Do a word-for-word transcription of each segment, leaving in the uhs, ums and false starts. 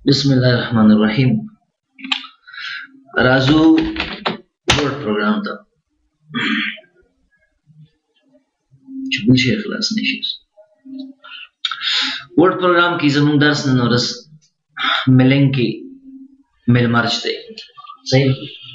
بسم الله الرحمن الرحیم. راځو ورډ پروګرام ته چې بل شي خلاص نشي. ورډ پروګرام کې زموږ درس نن ورځ ملنګ کې مل مرج دی. صحیح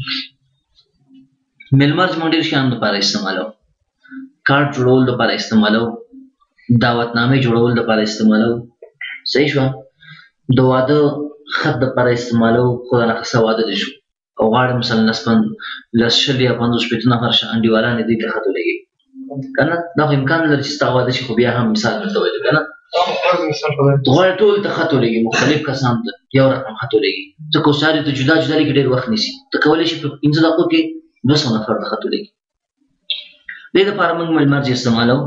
مل مرج موږ ډېر شیان لپاره استعمالو. کارت جوړول لپاره استعمالو، دعوتنامې جوړول لپاره استعمالو. صحیح شو. د واده خط لپاره استعمالو، خو دا ناخسته واده دې شو او غواړم مثلا لس پن لس شل یا پنځوس شپېته نفر انډیوالان دې ته خط ولګي که نه. دا خو امکان لري چې ستا واده شي، خو بیا هم مثال درته ویلو که نه، غواړي ټول ته خط ولګي، مختلف کسان ته یو رقم خط ولګي. ځکه اوس چارې ته جدا جدا لیکي، ډېر وخت نیسي. ته کولی شي په پنځه دقیقو کې دوه سوه نفر ته خط ولګي. دې دپاره موږ ملمرج استعمالو.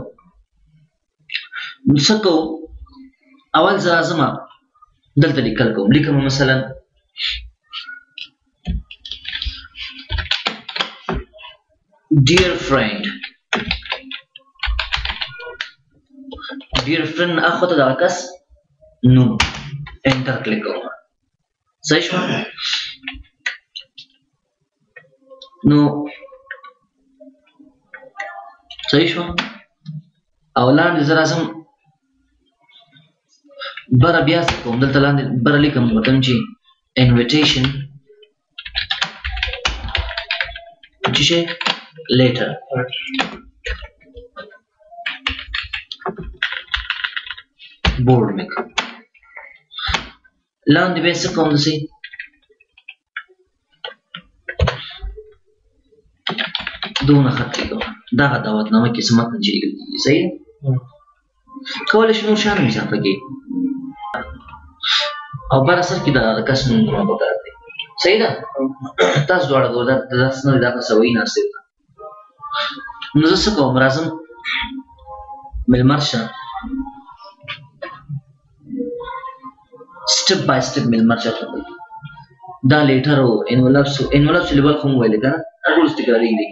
نو څه کوو؟ اول زه راځم دلته لیکل کوم. لیکم مثلا dear friend. dear friend اخو ته دغه کس نوم انټر کلیک کوم. صحیح شو. نو صحیح شو. او لاندې زه راځم بره بیا څه کوم؟ دلته لاندې بره لیکم وطن چې invitation چې شي later. board مې کوم. لاندې بیا څه کوم؟ داسې دونه خط لیکم. دغه دعوتنامه کې څه متن چې لیکل کېږي. صحیح کولی شي نور شیان هم اضافه کړي او بر اثر کې د کس نوم دومره پکار دی. صحیح ده. تاسو دواړه د درس نه دا څه وایي ناستې ده. نو زه څه کوم؟ راځم ملمرج ته سټپ بای سټپ ملمرج اخلم. دا لیټر او انولپس انولپس لیبل خو مو ویلې که نه، ټول تکرارېږي.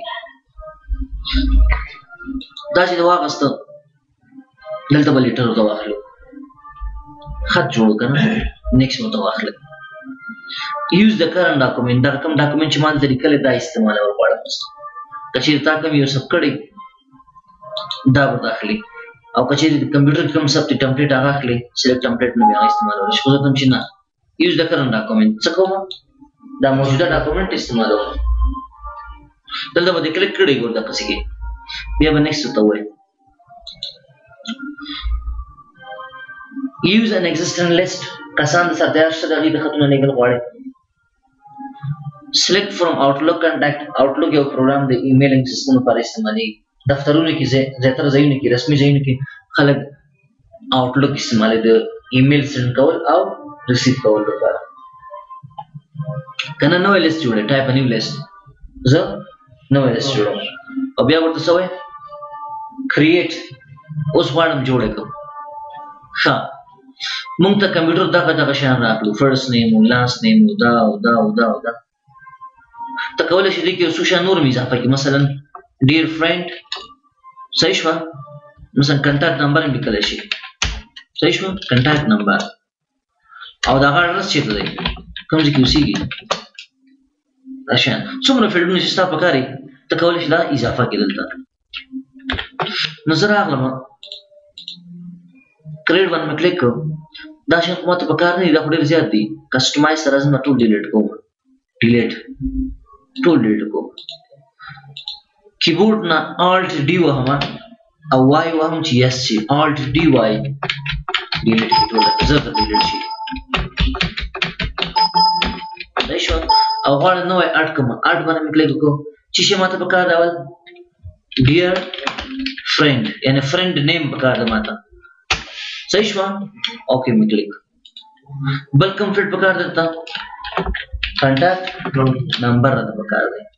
دا چې د واخېسته دلته به لیټر ورته واخلو، خط جوړو که نه، نیکسټ ورته واخلو. یوز د کرنټ ډاکومنټ. دغه کوم ډاکومنټ چې ما دلته لیکلی دا استعمالول غواړم. که چېرې تا کوم یو ثبت کړی دا به اخلي، او که چېرې د کمپیوټر کې کوم ثبت ټمپلیټ هغه اخلي، سلیکټ ټمپلیټ نه بیا هغه استعمالولی شي. خو زه کوم چې نه، یوز د کرنټ ډاکومنټ څه کوم؟ دا موجوده ډاکومنټ استعمالوم. دلته به دې کلیک کړی ګور دقسې کې، بیا به نیکسټ ورته ووایي. use an existing list. کسان د سره تیار شته د هغوی د خطونه لیږل غواړي. select from outlook contact. outlook یو پروګرام د ایمیلینګ سیسټم لپاره استعمالېږي. دفترونو کې زیاتره ځایونو کې رسمي ځایونو کې خلک outlook استعمالوي د ایمیل سینډ کول او ریسیو کول لپاره. که نه نوی لیست جوړوي، ټایپ ا نیو لیست. زه نوی لیست جوړوم او بیا ورته څه وایي؟ کریټ. اوس غواړم جوړ کړم. ښه، مونږ ته کمپیوټر دغه دغه شیان راکړو، فرست نیم و لاست نیم و دا او دا او دا او دا. ته کولی شي دې کې یو څو شیان نور هم اضافه کړي. مثلا ډیر فرینډ. صحیح شوه. مثلا کنټاکټ نمبر هم لیکلی شي. صحیح شوه. کنټاکټ نمبر او د هغه اډرس چېرته دی، کوم ځای کې اوسېږي، دا شیان څومره فیلډونه چې ستا په کار وي ته کولی شي دا اضافه کړي دلته. نو زه راغلم کریډ باندې مې کلیک کړو. دا شیان خو ماته په کار نه دي، دا خو ډېر زیات دي. کسټمایز ته راځم، دا ټول ډیلیټ کوم. ډیلیټ ټول ډیلیټ کوم. کیبورډ نه الټ ډي وهم او وای وهم چې یس شي. الټ ډي وای ډیلیټ کړي ټول، زر ته ډیلیټ شي. صحیح شو. او غواړم نوی اډ کړم. اډ باندې مې کلیک وکړو. چې شی ماته په کار دی اول ډیر فرینډ، یعنې فرینډ نیم په کار دی ماته. صحیح شوه. اوکې مې کلیک. بل کوم فیلډ په کار دی درته؟ کنټاکټ نمبر راته په کار دی،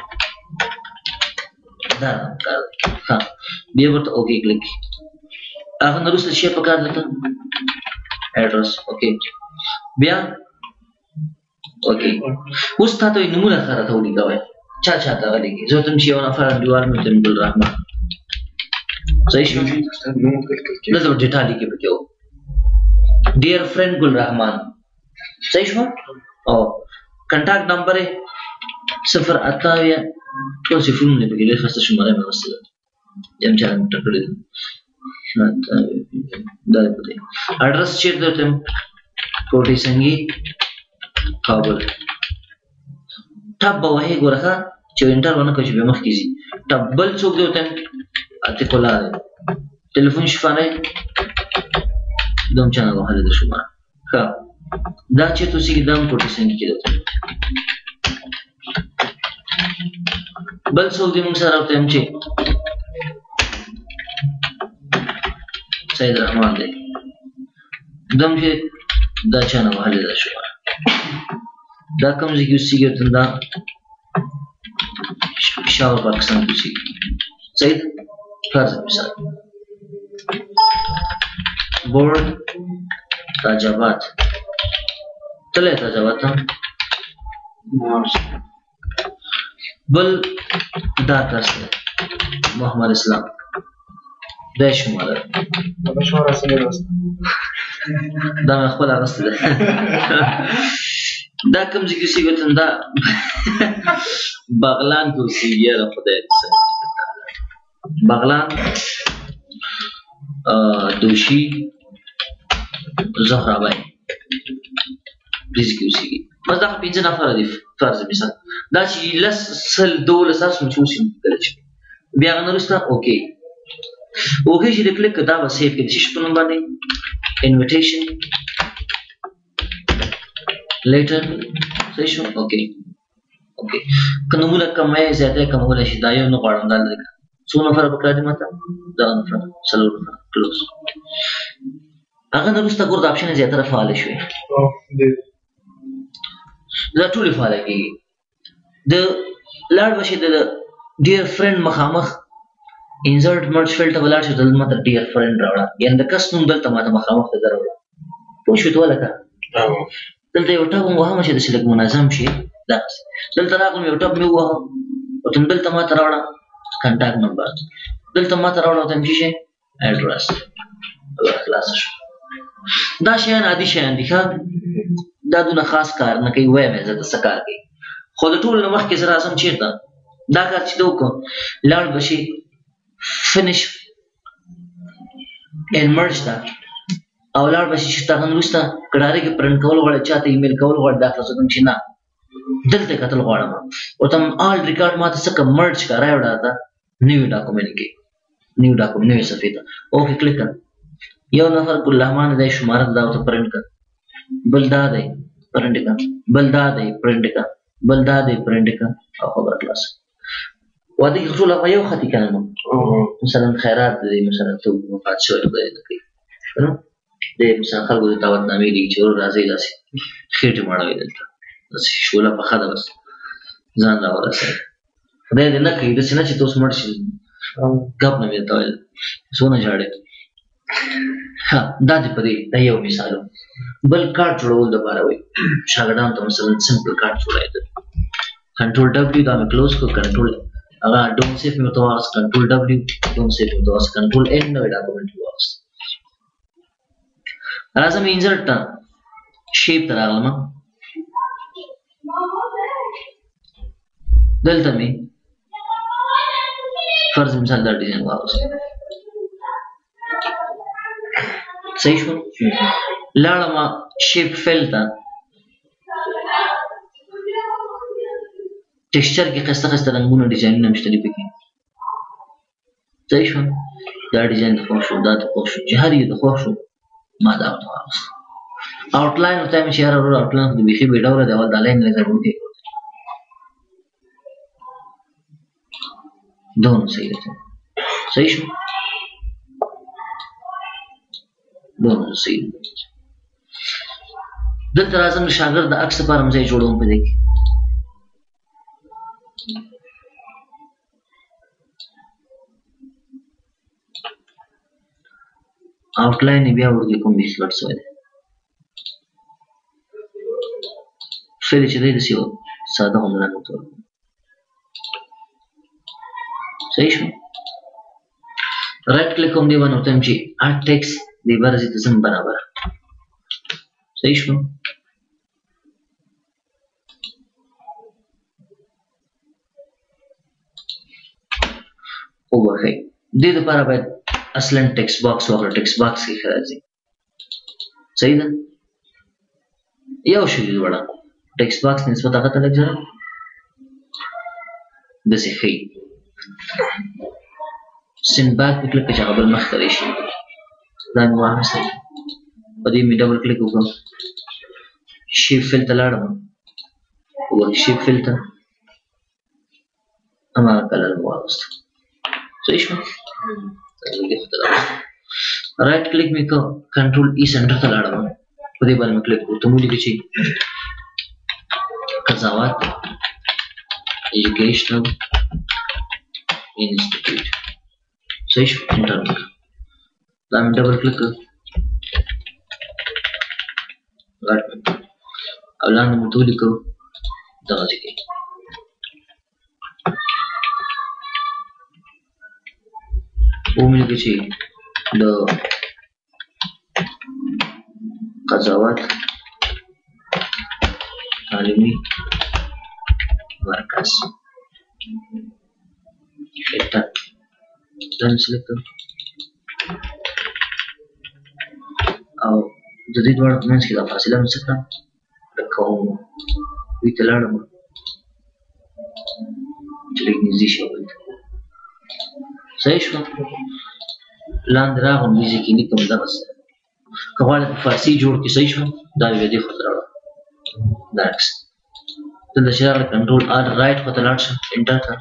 دا راته په کار دی. ښه، بیا ورته اوکې کلیک. هغه نه وروسته شی په کار درته؟ اډرس. اوکې بیا اوکې. اوس تا ته وایي نومونه ښه راته ولیکوئ. چا چا ته هغه لیکي. زه ورته وایم چې یو نفر انډیوال مې ورته ګلرحمن. صحیح شو. دلته ډیټا لیکي پکې و. ډیر فرینډ ګل رحمان. صحیح شو او کنټاکټ نمبر یې صفر اته اویا ټول صفرونه دي پکې لږ خسته شماره مې واخیستله یم چې هغه ټکړې ده دا دی په دې اډرس چیرته درته یم کوټې سنګي کابل ټپ به وهې ګوره ښه چې انټر ونه کړو چې بیا مخکې ځي ټپ بل څوک دی ورته عتیق الله دی تلیفون شفاره دوم چانه وهلې ده شماره ښه دا چیرته اوسېږي دا هم کوټې سنګي کې درته بل څوک دی موږ سره ورته یم چې سید رحمان دی دم چې دا چانه وهلې ده شماره دا کوم ځای کې اوسېږي ورته دا پېښور پاکستان کې اوسېږي صحیح ده فرض مثال بورډ تاجاباد تللی تاجاباد ته بل دا کس دی محمد اسلام دا یې شماره ده دا مې خپله اخیستې ده دا کوم ځای کې اوسېږي ورته دا بغلان کې اوسېږي یاره خدای دې سمې بغلان دوشي زهرابای دې کې اوسېږي بس دا پنځه نفره دي فرض مثال دا چې لس سل دولس آس مو چې اوسېږي کله چې بیا هغه نه وروسته اوکې اوکې چې دې کلیک کړه دا به سیف کړي چې په نوم باندې انویټیشن لیټر صحیح شو اوکې اوکې که نومونه کم یې زیاته کمولی شي دا یو نه غواړم دا لرې کړه څو نفره پکار دي ماته دغه نفره څلور نفره کلوز هغه نه وروسته ګوره د اپشن زیاتره فعاله شوې دا ټولې فعاله کېږي د لاړ به شي د ډیر فرینډ مخامخ انزرټ مرج فیلډ ته به لاړ شي دلته ماته ډیر فرینډ راوړه یعنې د کس نوم دلته ماته مخامخ ته راوړه پوه شوې ته ولکه دلته یو ټپ هم وهم چې داسې لږ منظم شي دغسې دلته راغلم یو ټپ مې ووهه ورته مې دلته ماته راوړه کنټاکټ نمبر دلته ماته راوړه ورته مې څه شی اډرس خلاصه شو دا شیان عادي شیان دي ښه دا دونه خاص کار نه کوي وایم یې زه ته څه کار کوي خو د ټولو نه مخکې زه راځم چېرته دا کار چې ده وکړو لاړ به شي فنش ان مرج ته او لاړ به شي چې هغه نه وروسته که ډارې کې پرنټ کول غواړې چا ته ایمیل کول غواړې دا خلاص وکړم چې نه دلته یې کتل غواړم ورته آل ریکارډ ما ته څه کړه مرج کړه راوړه راته نوي ډاکومنټ کې نوي ډاکومنټ نوې صفحې ته اوکې کلیک کړه یو نفر ګل رحمان دی شماره دا ورته پرنټ کړه بل دا دی پرنټ کړه بل دا دی پرنټ کړه بل دا دی پرنټ کړه او خبره خلاصه واده کې ټول هغه یو خطي کنه نو مثلا خیرات دی مثلا ته وفات شوی خدای نه کوي نو د مثلا خلکو د دعوت نامې دي چې ور راځي داسې خېټې مړوي دلته داسې شوله پخه ده بس ځان راورسوي خدای دې نه کوي داسې نه چې ته اوس مړ شي ګپ نه مې درته ویل څونه ژاړې ها دا دې په دې دا یو مثال بل کارت جوړول دپاره وایي شاګردانو ته مثلا سمپل کارت جوړوي کنټرول ډبلیو دا مې کلوز کړو کنټرول هغه ډوم سیف مې ورته واخیست کنټرول ډبلیو ډوم سیف مې ورته واخیست کنټرول این نوی ډاکومنټ مې واخیست راځم انزرټ ته شیپ ته راغلم دلته مې فرض مثال دا ډیزاین واخیست صحیح شو لاړم شیپ فیل ته ټیکسچر کې خسته خسته رنګونه ډیزاینونه هم شته دي پکې صحیح شو دا ډیزاین د خوښ شو دا د خوښ شو چې هر یو د خوښ شو ما دا ورته واخیست آوټلاین ورته مې چې یاره وروره آوټلاین خو د بیخي بې ډوله دی اول دا لاین لږ وکړې دونه صحیح ده صحیح شو دونه صحیح ده دلته راځم د شاګرد د عکس لپاره هم ځای جوړوم په دې کې آوټلاین یې بیا ورږي کوم بیخي غټ شوی دی فعل چې دی داسې یو ساده هم رنګ ورته ورکړم صحیح شو رایټ کلیک کوم دی باندې ورته وایم چې اډ ټیکسټ دې بره ځای ته ځم برابر صحیح شو وبخښئ. دې دپاره باید اصلا ټکسټ باکس واخله. ټکسټ باکس کې ښه راځي. صحیح ده؟ یو شی دي دواړه. ټکسټ باکس نسبت هغه ته لږ ځره داسې ښیي. سینډ بیک په کلیک چې هغه بل مخ ته راشي. دا مې واخیستی. په دې مې ډبل کلیک وکړم. شیپ فیل ته لاړم. وګورئ شیپ فیل ته هماغه کلر مې واخیسته. صحیح شوه؟ رایټ کلیک مې کړ. کنټرول ای سنټر ته لاړم. په دې باندې مې کلیک وکړو. ته مې ولیکئ چې قضاوت ایجوکیشنل انسټیټیوټ. صحیح شو؟ انټر مې کړ. دا مې ډبل کلیک کړ. غټ مې کړ او لاندې مې ورته ولیکو دغسې کې ومې لیکو چې د قضاوت تعلیمي مرکز انټر. دا مې سلیکټ کړ او د دې دواړو په منځ کې دا فاصله مې څه کړه ډک کوم. دوی ته لاړم چې لږ نږدې شي هغوی ته. صحیح شوه؟ لاندې راغلم دې ځای کې لیکم دغسې. که غواړې په فارسي جوړ کړي. صحیح شوه؟ دا بیا دې خوا ته راوړه. دا عکس دلته چې راغله کنټرول آر رایټ خوا ته لاړ شه. انټر کړه.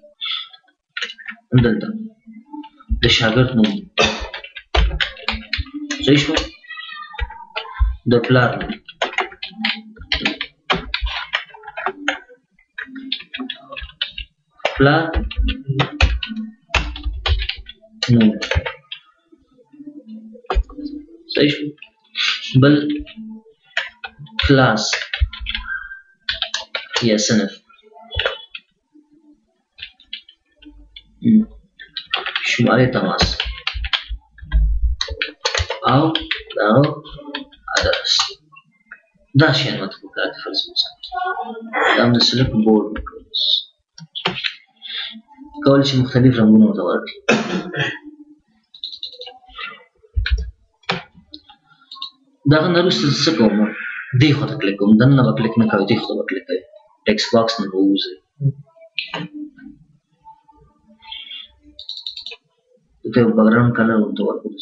دلته د شاګرد نوم. صحیح شوه؟ د پلار نوم. پلار نوم. صحیح شو؟ بل کلاس یا صنف. شماره تماس او دغه ادرس. دا شیان ماته پکار دي. فرض مثال دا هم د سلیکټ بورډ کولی شي مختلف رنګونه ورته ورکړي. دغه نه وروسته زه څه کوم؟ دې خوا ته کلیک کوم. دننه به کلیک نه کوئ، دې خوا ته به کلیک کوئ. ټکسټ باکس نه به ووځئ. دلته یو بیکګراؤنډ کلر ورته ورکړو.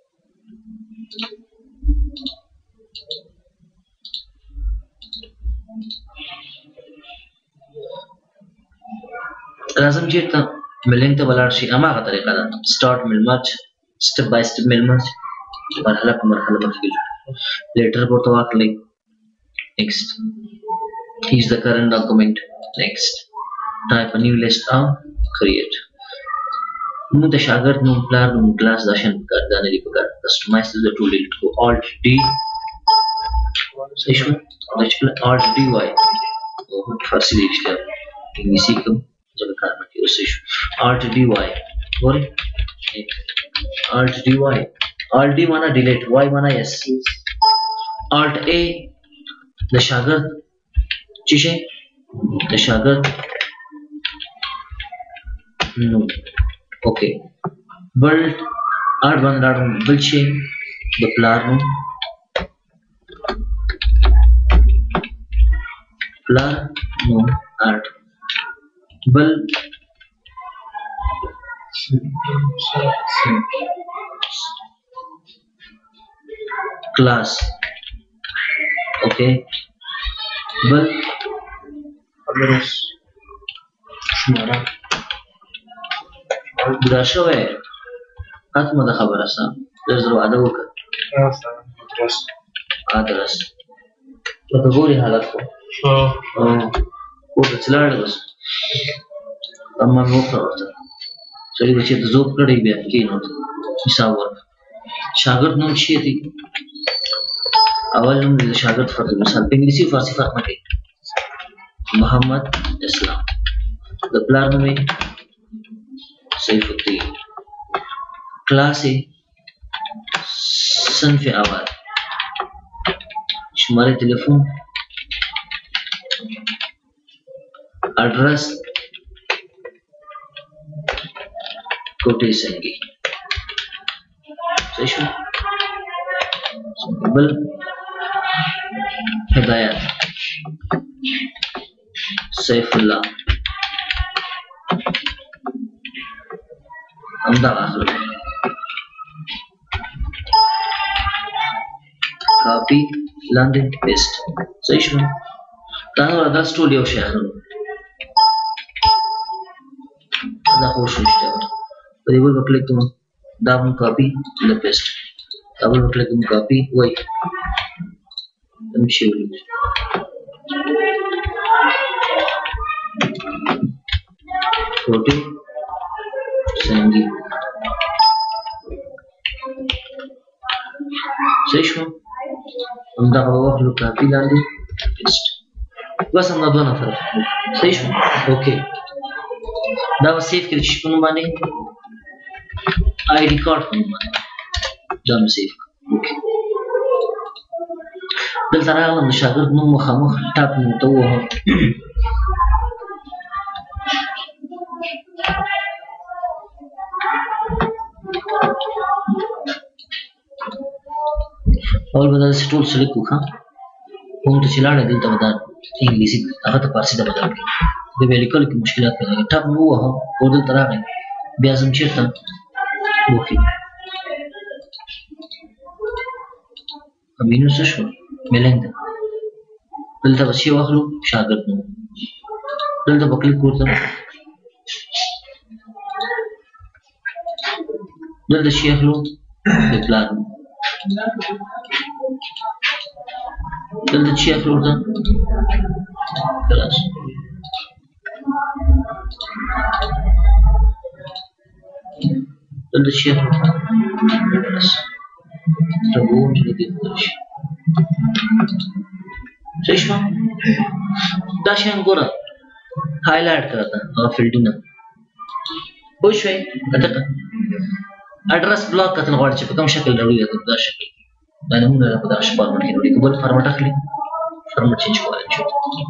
راځم چېرته میلینګ ته به لاړ شي. هماغه طریقه ده. سټارټ میل مرج، سټپ بای سټپ میل مرج، مرحله په مرحله مخکې ځو. لیټر به ورته واخلئ. نیکسټ. هیز د کرنټ ډاکومنټ. نیکسټ. ټایپ ا نیو لیست او کریټ. موږ د شاګرد نوم، پلار نوم، کلاس دا شیان پکار دا نه دي پکار. کسټمایز د ټول ډیلیټ کو. آلټ ډي. صحیح شوه؟ دا چې کله آلټ ډي وایي فارسي دی رښتیا انګلیسي کوم ځکه کار نه کوي. اوس صحیح شو؟ آلټ ډي وایي. ګورئ آلټ ډي وایي. آلټ ډي معنا ډیلیټ، وای معنا یس. آلټ ا د شاګرد څه شی؟ د شاګرد نوم. اوکې. بل آلټ باندې لاړم. بل شی د پلار نوم. پلار نوم آلټ. بل class. Okay. بل address. شماره. دا شوی ختمه ده خبره ستا. زر زر وعده وکړه. address. address. لکه ګورې حالت خو. کور ته چې لاړې بس اما مې وکړه ورته. سړي به چېرته ذوب کړی بیا کېنوت حساب ورکړه. شاګرد نوم څه دی؟ اول نوم د شاګرد فرض مثال په انګلیسي فارسي فرق نه کوي. محمد اسلام. د پلار نوم یې سیف الدین. کلاس یې صنف اول. شماره تلیفون. اډرس کوټې سنگي صحیح شو بل هدایت سیف الله همدا اخلو کاپی لاندې پیسټ صحیح شو دا نو دا ټول یو شی اخلو دا خو شوشته په دې ول کلیک کوم دا مو کاپی د پیسټ دا ول کلیک کوم کاپی وای تم شي کوټه څنګه صحیح شو همدا واخلو کاپی لاندې پیسټ بس هم دا نه فرق صحیح شو اوکې دا سیف کړئ چې په نوم باندې آی ډي کارت په نوم باندې دا مې سیف اوکې دلته راغلم د شاګرد نوم مخامخ ټاپ مې ته ووهم اول به داسې ټول سلیکټ وکړه کوم ته چې لاړې دلته به دا انګلیسي هغه ته فارسي ته بدل کړي د بیا لیکلو کې مشکلات پیدا کېږي ټاپ مې ووهم او دلته راغی بیا ځم چېرته اوکې امینو څه شو میلنګ ده دلته به چې واخلو شاګرد نوم دلته به کلیک ورته دلته چې اخلو د پلار نوم دلته چې اخلو ورته خلاص دلته چې اخلو خلاص تبون چې دې خلاص صحیح شو دا شان ګوره هایلایټ کړه او فیلډونه وښوي کټه اډرس بلاک کتل غواړي چې په کوم شکل راوړي دا شکل دا نمونه په دغه فارمټ کې راوړي بل فارمټ اخلي فارمټ چینج کولای شو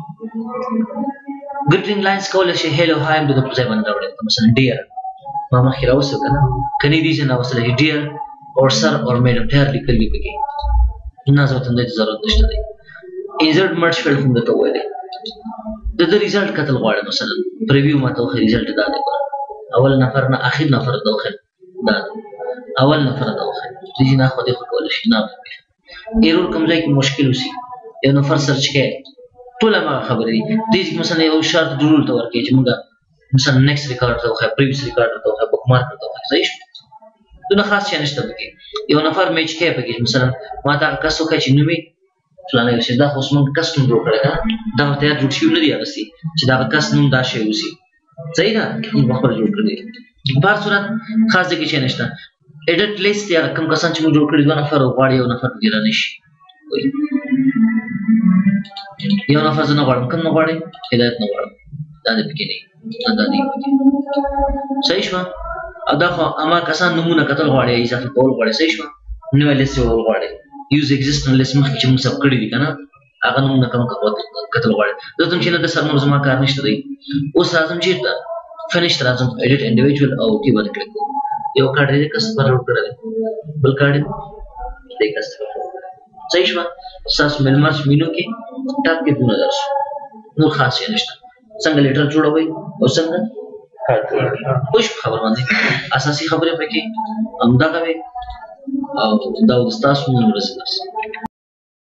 ګریټینګ لاینز کولای شي هلو هاي د په ځای باندې راوړي مثلا ډیر ما مخکې راوځو کنه کني دي چې نو وصله ډیر اور سر اور میډم ډیر لیکل دی پکې نه زه ته د ضرورت نشته دی انسرټ مرج فیلډ هم دته وایي د دې ریزلټ کتل غواړي مثلا پریویو ما ته خو ریزلټ دا دی اول نفر نه اخر نفر دا خو دا اول نفر دا خو دې نه خو دې خو کول شي نه ایرور کوم ځای کې مشکل وسی یو نفر سرچ کې ټول ما خبرې دي دې مثلا یو شرط ضرورت ورکړي چې موږ مثلا نیکست ریکارډ ته خو پریویس ریکارډ ته خو بک مارک ته صحیح دونه خاص شي نشته پکې یو نفر میچ کې پکې مثلا ما تا کسو کې چې نومي فلانه یو شي دا خو سمون کسټم جوړ کړی دا ته یاد جوړ شي نه دی اغسي چې دا کسټم دا شی وسی صحیح ده په خپل جوړ کړی په هر صورت خاص دي کې شي نشته ایډیټ لیست یا کوم کسان چې موږ جوړ کړی دوه نفر غواړي یو نفر ګیر نه شي یو نفر نه غواړم کوم نه غواړي هدایت نه غواړم دا دې پکې نه دا دې صحیح شو ادا خو اما کسان نمونه کتل غواړي اضافه کول غواړي صحیح شو نو لیست ول غواړي یوز ایگزیسټنت لیست مخکې چې موږ سب کړی دي کنه هغه نمونه کوم کتل غواړي دا ته چې نه د سر زما کار نشته دی اوس لازم چې فینیش لازم ایډیټ انډیویډوال او کی باندې کلیک کوم یو کارت دې کسبر ورو کړل بل کارت دې کسبر صحیح شو ساس ملمرس مینو کې ټاپ کې دونه درس نو خاص یې نشته څنګه لیټر جوړوي او څنګه خوش خبر باندې اساسي خبره پکې همدا کوي او دا د تاسو نن ورسې